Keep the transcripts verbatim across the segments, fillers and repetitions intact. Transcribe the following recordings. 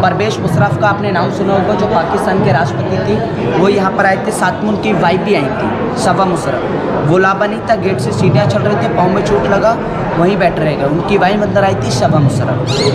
परवेज मुशर्रफ का आपने नाम सुना होगा, जो पाकिस्तान के राष्ट्रपति थी, वो यहाँ पर आए थे। साथ में उनकी वाइफ भी आई थी, शबा मुशर्रफ। वो लाबा नहीं था, गेट से सीढ़ियाँ चढ़ रही थी, पाँव में चोट लगा, वहीं बैठ रहेगा। उनकी वाइफ अंदर आई थी, शबा मुशर्रफ।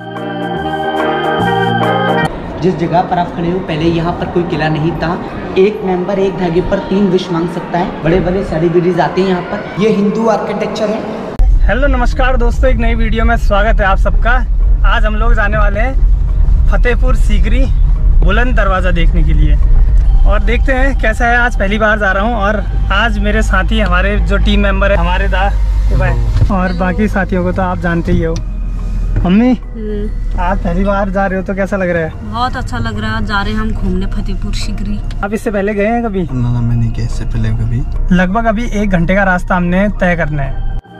जिस जगह पर आप खड़े हो, पहले यहाँ पर कोई किला नहीं था। एक मेंबर एक धागे पर तीन विश मांग सकता है। बड़े बड़े सेलिब्रिटीज आते हैं यहाँ पर। ये हिंदू आर्किटेक्चर है। हेलो नमस्कार दोस्तों, एक नई वीडियो में स्वागत है आप सबका। आज हम लोग जाने वाले हैं फतेहपुर सीकरी बुलंद दरवाज़ा देखने के लिए, और देखते हैं कैसा है। आज पहली बार जा रहा हूँ, और आज मेरे साथी, हमारे जो टीम मेंबर है, हमारे दा और बाकी साथियों को तो आप जानते ही हो। मम्मी, आज पहली बार जा रहे हो तो कैसा लग रहा है? बहुत अच्छा लग रहा है। जा रहे हैं हम घूमने फतेहपुर सीकरी। आप इससे पहले गए हैं कभी? ना ना, मैं नहीं गया इससे पहले कभी। लगभग अभी एक घंटे का रास्ता हमने तय करना है।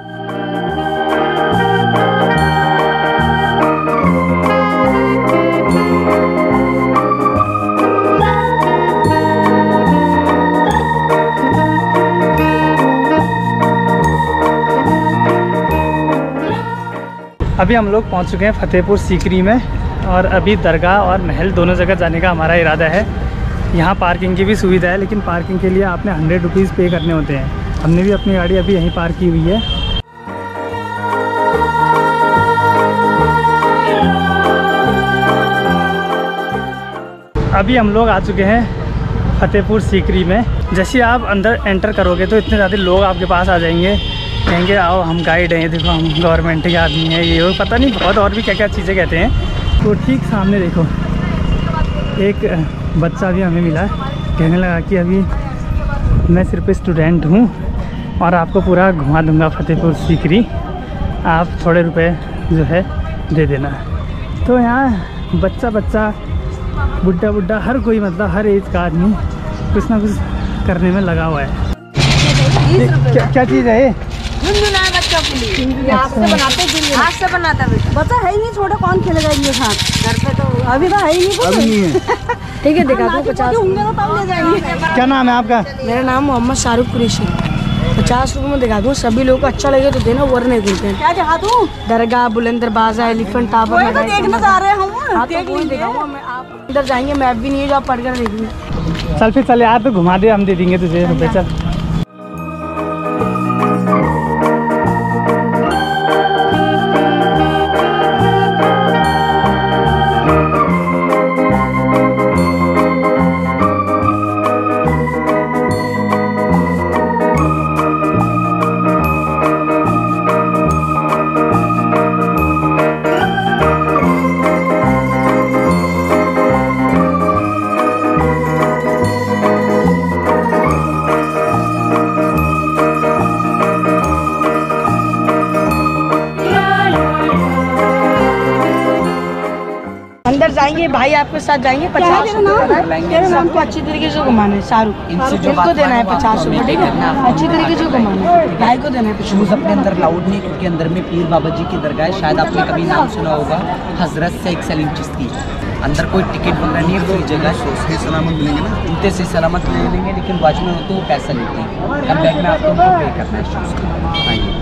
अभी हम लोग पहुंच चुके हैं फतेहपुर सीकरी में, और अभी दरगाह और महल दोनों जगह जाने का हमारा इरादा है। यहाँ पार्किंग की भी सुविधा है, लेकिन पार्किंग के लिए आपने हंड्रेड रुपीज़ पे करने होते हैं। हमने भी अपनी गाड़ी अभी यहीं पार्क की हुई है। अभी हम लोग आ चुके हैं फतेहपुर सीकरी में। जैसे आप अंदर एंटर करोगे तो इतने ज़्यादा लोग आपके पास आ जाएंगे, कहेंगे आओ हम गाइड हैं, देखो हम गवर्नमेंट के आदमी हैं, ये वो पता नहीं बहुत और भी क्या क्या चीज़ें कहते हैं। तो ठीक सामने देखो एक बच्चा भी हमें मिला, कहने लगा कि अभी मैं सिर्फ स्टूडेंट हूँ और आपको पूरा घुमा दूँगा फतेहपुर सीकरी, आप थोड़े रुपए जो है दे देना। तो यहाँ बच्चा बच्चा बुढ़ा बुढ़ा हर कोई, मतलब हर एज का आदमी कुछ ना कुछ करने में लगा हुआ है। क्या, क्या चीज़ है ये? झुनझुना है बच्चों के लिए। हाथ से बनाते हैं, हाथ से बनाता है। बच्चा है ही नहीं, छोटा कौन खेलेगा ये साथ? घर पे तो अभी तो है ही नहीं, अभी नहीं है। ठीक है, दिखा दो। पचास होंगे तो तब ले जाएंगे। क्या नाम है आपका? मेरा नाम मोहम्मद शाहरुख कुरैशी। पचास रुपये में दिखा दूँ, सभी लोग को अच्छा लगे तो देना, वरना नहीं देते हैं। क्या दिखा दूँ? दरगाह, बुलंद दरवाज़ा, एलिफेंट टावर देखना चाह रहे हैं हम। हाँ तो वही दिखाऊंगा मैं। आप अंदर जाएंगे, मैप भी नहीं है जो आप पढ़कर देखेंगे। चल फिर चल यार, तो घुमा दे, हम दे देंगे तुझे रुपये। चल अंदर जाएंगे, भाई आपके साथ जाएंगे। पचास रुपये हमको अच्छी तरीके से घुमाना है। शाहरुख इनको देना है पचास रुपये, ठीक है? अच्छी तरीके से घुमाना है, भाई को देना है। शूज़ अपने अंदर लाउड नहीं, क्योंकि अंदर में पीर बाबा जी की दरगाह है। शायद आपने कभी नाम सुना होगा, हजरत शेख सलीम चिश्ती। अंदर कोई टिकट वगैरह नहीं है, कोई जगह से सलामत मिलेंगे ना, उनसे से सलामत ले लेंगे, लेकिन वॉचमैन हो तो वो पैसा लेते हैं। अब बैग में आपको पे करना है शूज़ का। आइए,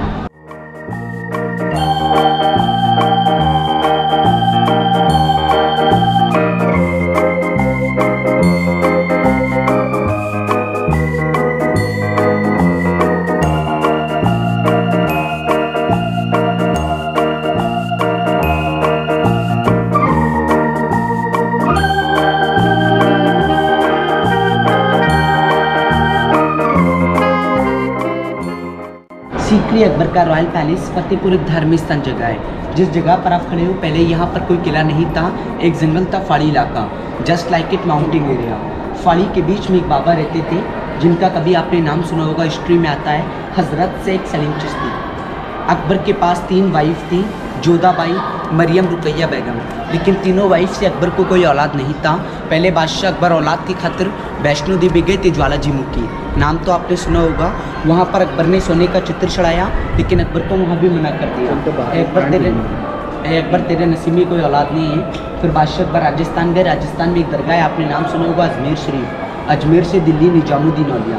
सीकरी अकबर का रॉयल पैलेस फतेहपुर एक धार्मिक स्थान जगह है। जिस जगह पर आप खड़े हो, पहले यहाँ पर कोई किला नहीं था, एक जंगल था, फाड़ी इलाका, just like it mountain area. फाड़ी के बीच में एक बाबा रहते थे, जिनका कभी आपने नाम सुना होगा, हिस्ट्री में आता है, हजरत शेख सलीम चिश्ती। अकबर के पास तीन वाइफ थी, जोधाबाई, मरियम, रुकैया बेगम, लेकिन तीनों वाइफ से अकबर को कोई औलाद नहीं था। पहले बादशाह अकबर औलाद की खातिर वैष्णो देवी गए थे, ज्वाला जी मुखी, नाम तो आपने सुना होगा। वहाँ पर अकबर ने सोने का चित्र चढ़ाया, लेकिन अकबर को वहाँ भी मना कर दिया। अकबर तेरे अकबर तेरे नसीब में कोई औलाद नहीं है। फिर बादशाह अकबर राजस्थान गए। राजस्थान में एक दरगाह है, आपने नाम सुना होगा, अजमेर शरीफ। अजमेर से दिल्ली निजामुद्दीन औलिया,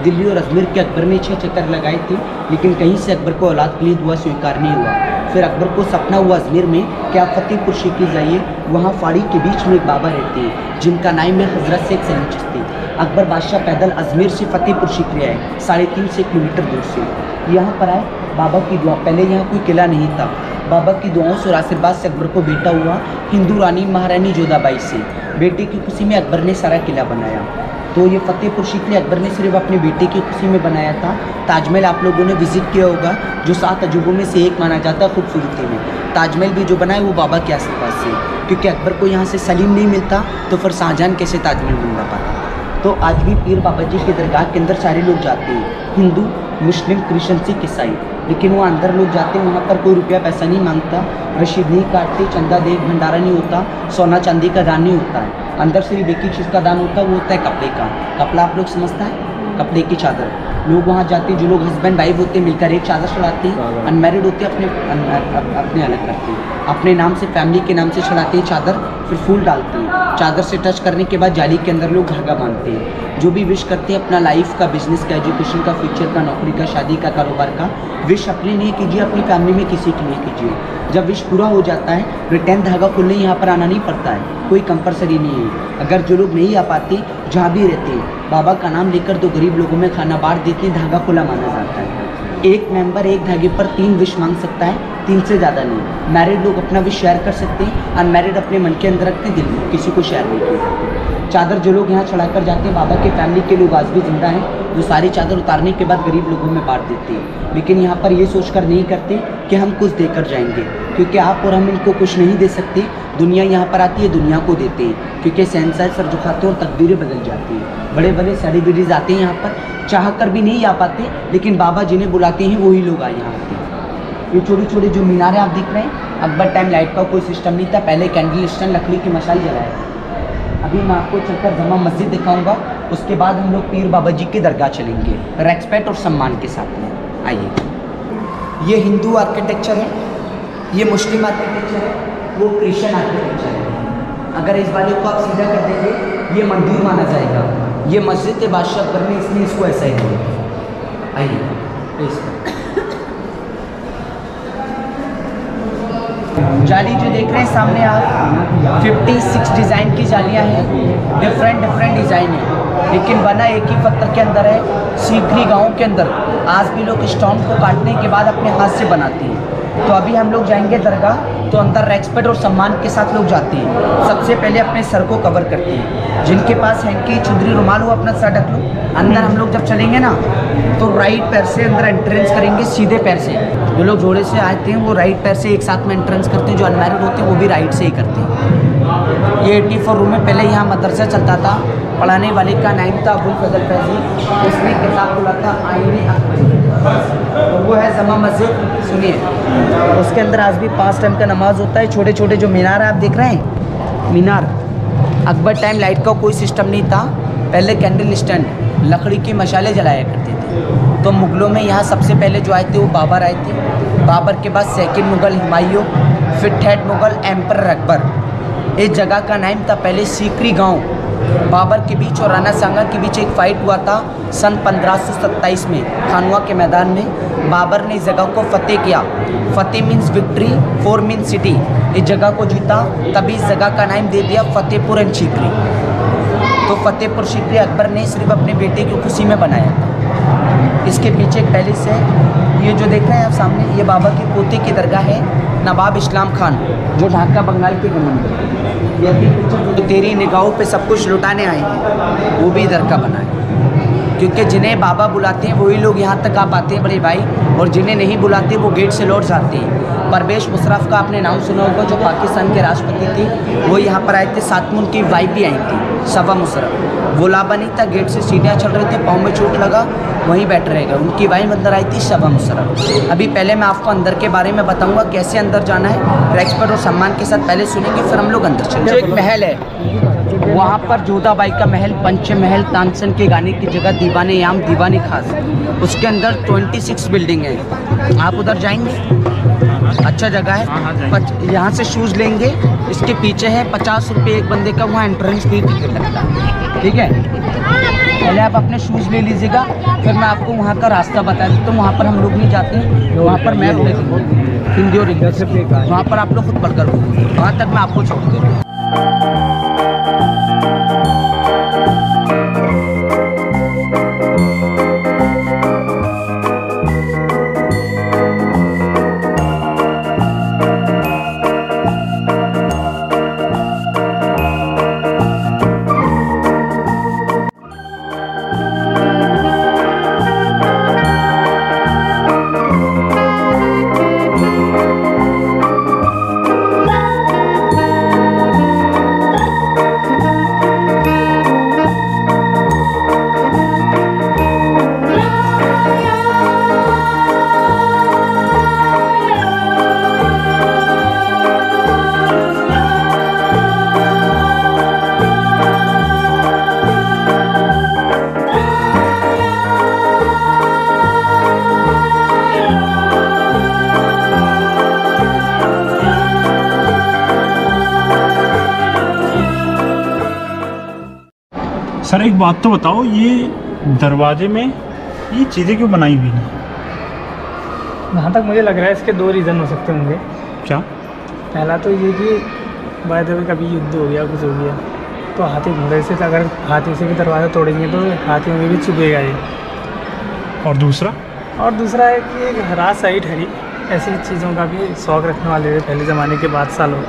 दिल्ली और अजमेर के अकबर ने छः चक्कर लगाए थे, लेकिन कहीं से अकबर को औलाद के लिए दुआ स्वीकार नहीं हुआ। फिर अकबर को सपना हुआ अजमेर में कि आप फतेहपुर सीकरी जाइए, वहाँ फाड़ी के बीच में एक बाबा रहते हैं जिनका नाम है हज़रत शेख सलीम चिश्ती। अकबर बादशाह पैदल अजमेर से फतेहपुर सीकरी आए, साढ़े तीन सौ किलोमीटर दूर से। यहाँ पर आए, बाबा की दुआ, पहले यहाँ कोई किला नहीं था। बाबा की दुआओं से और आशीर्वाद से अकबर को बेटा हुआ हिंदू रानी महारानी जोधाबाई से। बेटे की खुशी में अकबर ने सारा किला बनाया। तो ये फतेहपुर सीकरी अकबर ने सिर्फ अपने बेटे की खुशी में बनाया था। ताजमहल आप लोगों ने विजिट किया होगा, जो सात अजूबों में से एक माना जाता है खूबसूरती में। ताजमहल भी जो बना है वो बाबा के आशीर्वाद से, क्योंकि अकबर को यहाँ से सलीम नहीं मिलता तो फिर शाहजहां कैसे ताजमहल बनवा पाता। तो आज भी पीर बाबा जी के दरगाह के अंदर सारे लोग जाते हैं, हिंदू, मुस्लिम, क्रिश्चन, सिख, ईसाई, लेकिन वो अंदर लोग जाते हैं, वहाँ पर कोई रुपया पैसा नहीं मांगता, रशीद नहीं काटते, चंदा देख भंडारा नहीं होता, सोना चांदी का दान नहीं होता है। अंदर सिर्फ एक ही चीज़ का दान होता है, वो होता है कपड़े का। कपड़ा आप लोग समझता है, कपड़े की चादर। लोग वहाँ जाते हैं, जो लोग हस्बैंड वाइफ होते हैं मिलकर एक चादर चढ़ाते हैं, अनमैरिड होते हैं अपने अपने अलग करते हैं, अपने नाम से, फैमिली के नाम से चढ़ाते हैं चादर, फिर फूल डालते हैं। चादर से टच करने के बाद जाली के अंदर लोग धागा बांधते हैं। जो भी विश करते हैं अपना लाइफ का, बिजनेस का, एजुकेशन का, फ्यूचर का, नौकरी का, शादी का, कारोबार का, विश अपने लिए कीजिए, अपनी फैमिली में किसी के लिए कीजिए। जब विश पूरा हो जाता है, रिटर्न धागा खुलने यहाँ पर आना नहीं पड़ता है, कोई कंपलसरी नहीं है। अगर जो लोग नहीं आ पाते, जहाँ भी रहते हैं, बाबा का नाम लेकर दो गरीब लोगों में खाना बांट देते हैं, धागा खुला माना जाता है। एक मेंबर एक धागे पर तीन विश मांग सकता है, तीन से ज़्यादा नहीं। मैरिड लोग अपना विश शेयर कर सकते हैं, अनमैरिड अपने मन के अंदर रखते हैं, दिल में किसी को शेयर नहीं किया। चादर जो लोग यहाँ चढ़ाकर जाते हैं, बाबा के फैमिली के लोग आज भी जिंदा हैं, जो सारी चादर उतारने के बाद गरीब लोगों में बांट देते हैं। लेकिन यहाँ पर ये सोचकर नहीं करते कि हम कुछ देकर जाएंगे, क्योंकि आप और हम इनको कुछ नहीं दे सकते। दुनिया यहाँ पर आती है, दुनिया को देते हैं, क्योंकि शहंशाह सर झुकाते हैं और तकदीरें बदल जाती हैं। बड़े बड़े सेलिब्रिटीज़ आते हैं यहाँ पर, चाह कर भी नहीं आ पाते, लेकिन बाबा जिन्हें बुलाते हैं वही लोग आए यहाँ आते हैं। ये छोटे छोटे जो मीनारें आप दिख रहे हैं, अकबर टाइम लाइट का कोई सिस्टम नहीं था, पहले कैंडल स्टैंड लकड़ी की मशाल जलाया। अभी मैं आपको चलकर जमा मस्जिद दिखाऊंगा, उसके बाद हम लोग पीर बाबा जी की दरगाह चलेंगे रेस्पेक्ट और सम्मान के साथ में। आइए, ये हिंदू आर्किटेक्चर है, ये मुस्लिम आर्किटेक्चर है, वो क्रिश्चियन आर्किटेक्चर है। अगर इस वाले को आप सीधा कर देंगे, ये मंदिर माना जाएगा। ये मस्जिद बादशाह अकबर ने इसलिए इसको ऐसा ही किया। आइए, इसको जाली जो देख रहे हैं सामने आप, छप्पन डिज़ाइन की जालियां हैं, डिफरेंट डिफरेंट डिज़ाइन है, लेकिन बना एक ही पत्थर के अंदर है। सीकरी गांव के अंदर आज भी लोग स्टोन को काटने के बाद अपने हाथ से बनाते हैं। तो अभी हम लोग जाएंगे दरगाह, तो अंदर रेस्पेक्ट और सम्मान के साथ लोग जाते हैं। सबसे पहले अपने सर को कवर करते हैं, जिनके पास हैंकी, चुंदरी, रुमाल हो अपना सर ढक लो। अंदर हम लोग जब चलेंगे ना, तो राइट पैर से अंदर एंट्रेंस करेंगे, सीधे पैर से। जो लोग जोड़े से आते हैं वो राइट पैर से एक साथ में एंट्रेंस करते हैं, जो अनमैरिड होते हैं वो भी राइट से ही करते हैं। ये एट्टी फोर रूम में पहले यहाँ मदरसा चलता था, पढ़ाने वाले का नाम था अबुल फजल फैजी, उसने किताब बोला था आईने अकबरी, तो वो है जमा मस्जिद। सुनिए, उसके अंदर आज भी पाँच टाइम का नमाज होता है। छोटे छोटे जो मीनार आप देख रहे हैं, मीनार, अकबर टाइम लाइट का कोई सिस्टम नहीं था, पहले कैंडल स्टैंड, लकड़ी की मशाले जलाया करते थे। तो मुग़लों में यहाँ सबसे पहले जो आए थे वो बाबर आए थे, बाबर के बाद सेकंड मुग़ल हुमायूं, फिर थर्ड मुग़ल एम्पर अकबर। इस जगह का नाम था पहले सीकरी गांव। बाबर के बीच और राणा सांगा के बीच एक फ़ाइट हुआ था सन पंद्रह सौ सत्ताईस में खानवा के मैदान में। बाबर ने इस जगह को फतेह किया। फतेह मीन्स विक्ट्री, फोर मीन्स सिटी। इस जगह को जीता, तभी इस जगह का नाम दे दिया फतेहपुर एंड सीकरी। तो फतेहपुर सीकरी अकबर ने सिर्फ अपने बेटे की खुशी में बनाया था। इसके पीछे एक पैलेस है, ये जो देख रहे हैं आप सामने, ये बाबा की पोते की दरगाह है, नवाब इस्लाम खान, जो ढाका बंगाल के गवर्नर। ये अभी तो तेरी निगाहों पे सब कुछ लुटाने आए हैं, वो भी इधर का बना है, क्योंकि जिन्हें बाबा बुलाते हैं वही लोग यहाँ तक आ पाते हैं बड़े भाई, और जिन्हें नहीं बुलाते वो गेट से लौट जाते हैं। परवेश मुशर्रफ का आपने नाम सुना होगा, जो पाकिस्तान के राष्ट्रपति थे, वो यहाँ पर आए थे, साथ में उनकी वाइफ भी आई थी, शबा मुशर्रफ। वो लाबा नहीं था, गेट से सीढ़ियाँ चढ़ रहे थे, पाँव में चोट लगा, वहीं बैठ रहेगा। उनकी वाइफ अंदर आई थी, शबा मुशर्रफ। अभी पहले मैं आपको अंदर के बारे में बताऊँगा, कैसे अंदर जाना है, रेस्पेक्ट और सम्मान के साथ पहले सुनेंगे, फिर हम लोग अंदर चलेंगे। एक महल है, वहाँ पर जोधाबाई का महल, पंच महल, तानसेन के गाने की जगह, दीवाने याम, दीवाने खास, उसके अंदर छब्बीस बिल्डिंग है। आप उधर जाएंगे, अच्छा जगह है। यहाँ से शूज़ लेंगे, इसके पीछे है, पचास रुपये एक बंदे का वहाँ एंट्रेंस फी टिकट लगता है, ठीक है। पहले आप अपने शूज़ ले लीजिएगा, फिर मैं आपको वहाँ का रास्ता बता देता हूँ। वहाँ पर हम लोग नहीं जाते हैं, वहाँ पर मैप ले देंगे हिंदी और इंग्लिश, वहाँ पर आप लोग खुद पढ़कर होंगे, वहाँ तक मैं आपको छोड़ दूँगा। सर एक बात तो बताओ, ये दरवाजे में ये चीज़ें क्यों बनाई हुई हैं? जहाँ तक मुझे लग रहा है इसके दो रीज़न हो सकते होंगे। क्या? पहला तो ये कि बाय द वे कभी युद्ध हो गया, कुछ हो गया, तो हाथी घोड़े से अगर हाथी से भी दरवाज़ा तोड़ेंगे तो हाथियों में भी चुभेगा ये। और दूसरा और दूसरा है कि एक हरा सही ठहरी, ऐसी चीज़ों का भी शौक़ रखने वाले थे पहले ज़माने के बाद सालों।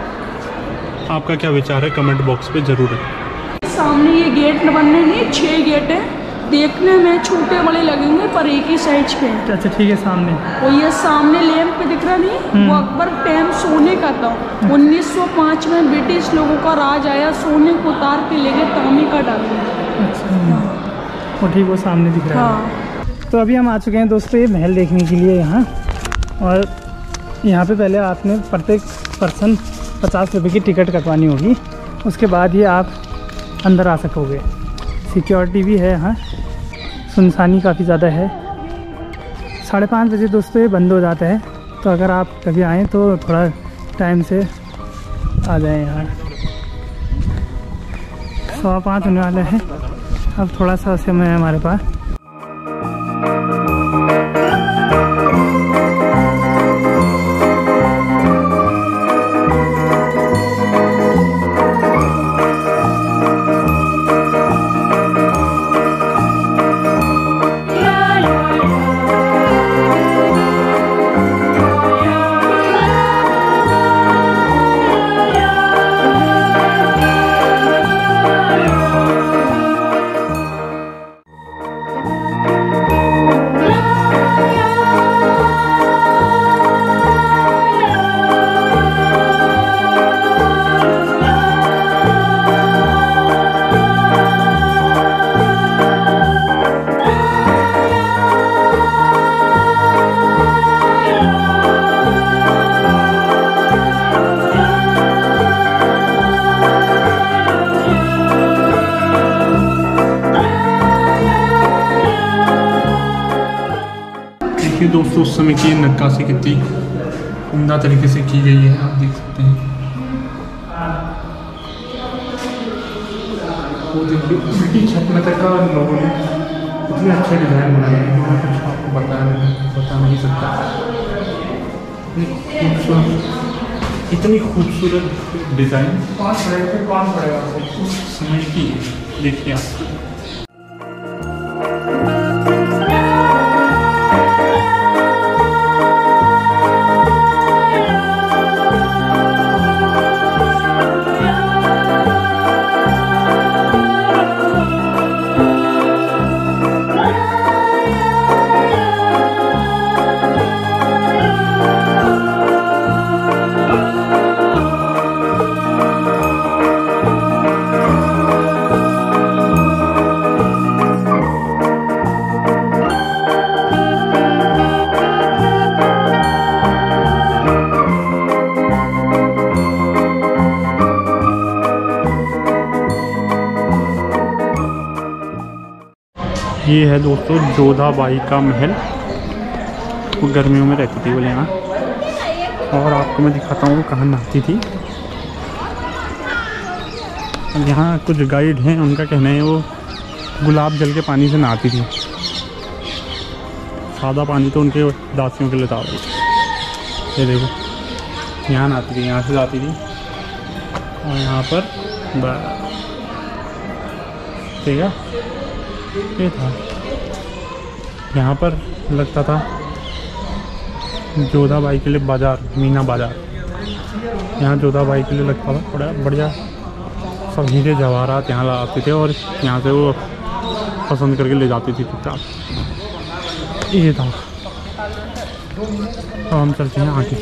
आपका क्या विचार है कमेंट बॉक्स पे ज़रूर है। सामने ये गेट बनने हैं, छह गेट हैं, देखने में छोटे बड़े लगेंगे पर एक ही साइज के हैं। अच्छा ठीक है। सामने और ये सामने लैंप पे दिख रहा नहीं, वो अकबर टाइम सोने का था। उन्नीस सौ पाँच में ब्रिटिश लोगों का राज आया, सोने को उतार के ले गए, तांबे का डाल दिया। अच्छा वो ठीक वो सामने दिख रहा है। हाँ। तो अभी हम आ चुके हैं दोस्तों ये महल देखने के लिए यहाँ, और यहाँ पे पहले आपने प्रत्येक पर्सन पचास रुपये की टिकट कटवानी होगी, उसके बाद ही आप अंदर आ सकोगे। सिक्योरिटी भी है यहाँ, सुनसानी काफ़ी ज़्यादा है। साढ़े पाँच बजे दोस्तों ये बंद हो जाता है, तो अगर आप कभी आएँ तो थोड़ा टाइम से आ जाएं यहाँ। सवा पाँच होने वाला है, अब थोड़ा सा समय है हमारे पास। दोस्तों उस समय की नक्काशी कितनी उम्दा तरीके से की गई है, आप देख सकते हैं। वो देखिए उल्टी छत में तक का लोगों ने इतने अच्छे डिज़ाइन बनाए हैं, मैं कुछ आपको बता बता नहीं सकता। इतनी खूबसूरत डिज़ाइन कौन पड़ेगा कौन पड़ेगा उस समय की, देखिए आप। ये है दोस्तों जोधाबाई का महल, वो गर्मियों में रहती थी बोले यहाँ। और आपको मैं दिखाता हूँ वो कहाँ नहाती थी। यहाँ कुछ गाइड हैं, उनका कहना है वो गुलाब जल के पानी से नहाती थी। सादा पानी तो उनके दासियों के लिए था। ये देखो यहाँ नहाती थी, यहाँ से जाती थी और यहाँ पर ठीक है ये था। यहाँ पर लगता था जोधा बाई के लिए बाज़ार, मीना बाज़ार। यहाँ जोधा बाई के लिए लगता था बड़ा बढ़िया, सब हीरे जवाहरात यहाँ लाते थे और यहाँ से वो पसंद करके ले जाती थी चुपचाप। ये था। अब हम चलते हैं आगे।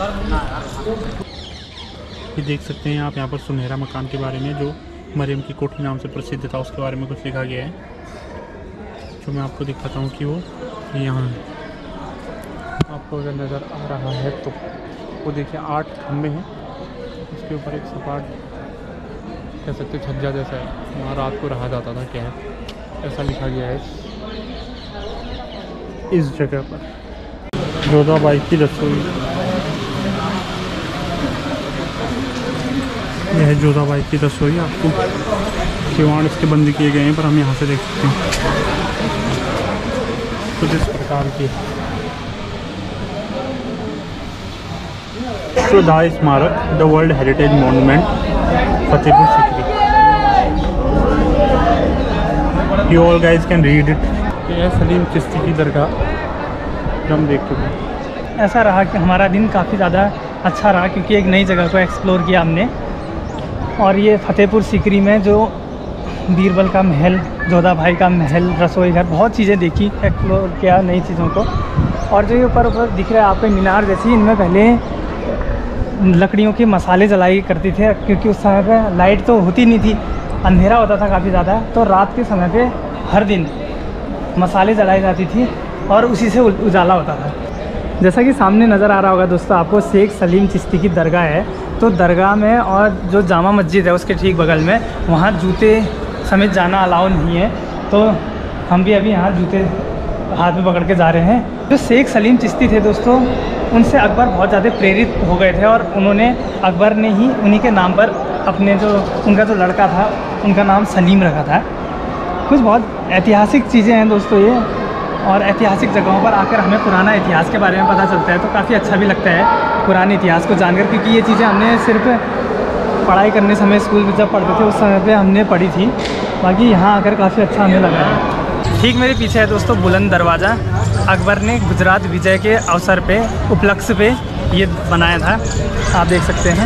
ये देख सकते हैं आप यहाँ पर सुनहरा मकान के बारे में, जो मरियम की कोठी नाम से प्रसिद्ध था, उसके बारे में कुछ लिखा गया है, जो मैं आपको दिखाता हूँ कि वो यहाँ है। आपको अगर नज़र आ रहा है तो वो देखिए आठ खम्भे हैं, उसके ऊपर एक सपाट कह सकते छज्जा जैसा है, वहाँ रात को रहा जाता था, क्या है ऐसा लिखा गया है इस जगह पर। जोधा बाई की रसोई, यह है जोधा बाई की रसोई। आपको किवाड़ इसके बंद किए गए हैं, पर हम यहाँ से देख सकते हैं कुछ इस प्रकार की। शोधाई स्मारक, the world heritage monument, Fatehpur Sikri. You all guys can read it. ये सलीम चिश्ती की दरगाह जो हम देख चुके हैं। ऐसा रहा कि हमारा दिन काफ़ी ज़्यादा अच्छा रहा, क्योंकि एक नई जगह को एक्सप्लोर किया हमने। और ये फतेहपुर सीकरी में जो बीरबल का महल, जोधा भाई का महल, रसोई घर, बहुत चीज़ें देखी, एक्सप्लोर किया नई चीज़ों को। और जो ये ऊपर ऊपर दिख रहा है आपको मीनार जैसी, इनमें पहले लकड़ियों के मसाले जलाई करते थे, क्योंकि उस समय पे लाइट तो होती नहीं थी, अंधेरा होता था काफ़ी ज़्यादा, तो रात के समय पे हर दिन मसाले जलाई जाती थी और उसी से उजाला होता था। जैसा कि सामने नज़र आ रहा होगा दोस्तों आपको, शेख सलीम चिश्ती की दरगाह है। तो दरगाह में और जो जामा मस्जिद है उसके ठीक बगल में, वहाँ जूते समेत जाना अलाउ नहीं है। तो हम भी अभी यहाँ जूते हाथ में पकड़ के जा रहे हैं। जो शेख सलीम चिश्ती थे दोस्तों, उनसे अकबर बहुत ज़्यादा प्रेरित हो गए थे और उन्होंने, अकबर ने ही उन्हीं के नाम पर अपने जो उनका जो लड़का था उनका नाम सलीम रखा था। कुछ बहुत ऐतिहासिक चीज़ें हैं दोस्तों ये, और ऐतिहासिक जगहों पर आकर हमें पुराना इतिहास के बारे में पता चलता है, तो काफ़ी अच्छा भी लगता है पुराने इतिहास को जानकर, क्योंकि ये चीज़ें हमने सिर्फ पढ़ाई करने समय स्कूल में जब पढ़ते थे उस समय पे हमने पढ़ी थी। बाकी यहाँ आकर काफ़ी अच्छा हमें लगा है। ठीक मेरे पीछे है दोस्तों बुलंद दरवाज़ा। अकबर ने गुजरात विजय के अवसर पे, उपलक्ष्य पे ये बनाया था, आप देख सकते हैं।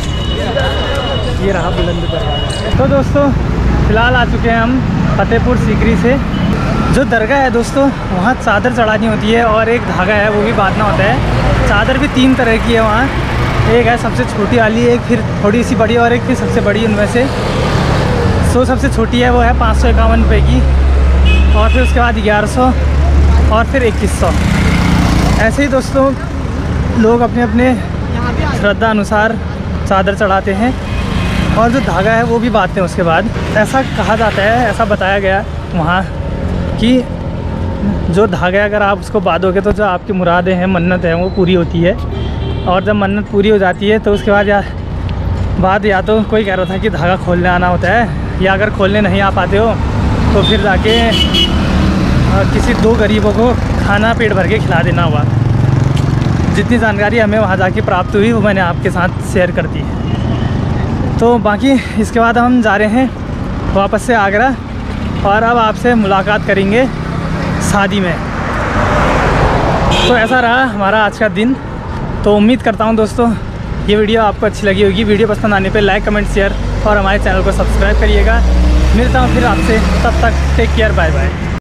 ये रहा बुलंद दरवाज़ा। तो दोस्तों फ़िलहाल आ चुके हैं हम फतेहपुर सीकरी से। जो दरगाह है दोस्तों, वहाँ चादर चढ़ानी होती है और एक धागा है वो भी बांधना होता है। चादर भी तीन तरह की है वहाँ, एक है सबसे छोटी वाली, एक फिर थोड़ी सी बड़ी और एक फिर सबसे बड़ी। उनमें से सो सबसे छोटी है वो है पाँच सौ इक्यावन रुपये की, और फिर उसके बाद ग्यारह सौ और फिर इक्कीस सौ। ऐसे ही दोस्तों लोग अपने अपने श्रद्धा अनुसार चादर चढ़ाते हैं और जो धागा है वो भी बांधते हैं। उसके बाद ऐसा कहा जाता है, ऐसा बताया गया वहाँ कि जो धागा अगर आप उसको बांधोगे तो जो आपकी मुरादें हैं, मन्नत है, वो पूरी होती है। और जब मन्नत पूरी हो जाती है तो उसके बाद या बाद या तो कोई कह रहा था कि धागा खोलने आना होता है, या अगर खोलने नहीं आ पाते हो तो फिर जाके किसी दो गरीबों को खाना पेट भर के खिला देना हुआ। जितनी जानकारी हमें वहाँ जाके प्राप्त हुई वो मैंने आपके साथ शेयर कर दी। तो बाकी इसके बाद हम जा रहे हैं वापस से आगरा, और अब आपसे मुलाकात करेंगे शादी में। तो ऐसा रहा हमारा आज का दिन। तो उम्मीद करता हूँ दोस्तों ये वीडियो आपको अच्छी लगी होगी। वीडियो पसंद आने पे लाइक, कमेंट, शेयर और हमारे चैनल को सब्सक्राइब करिएगा। मिलता हूँ फिर आपसे, तब तक टेक केयर, बाय बाय।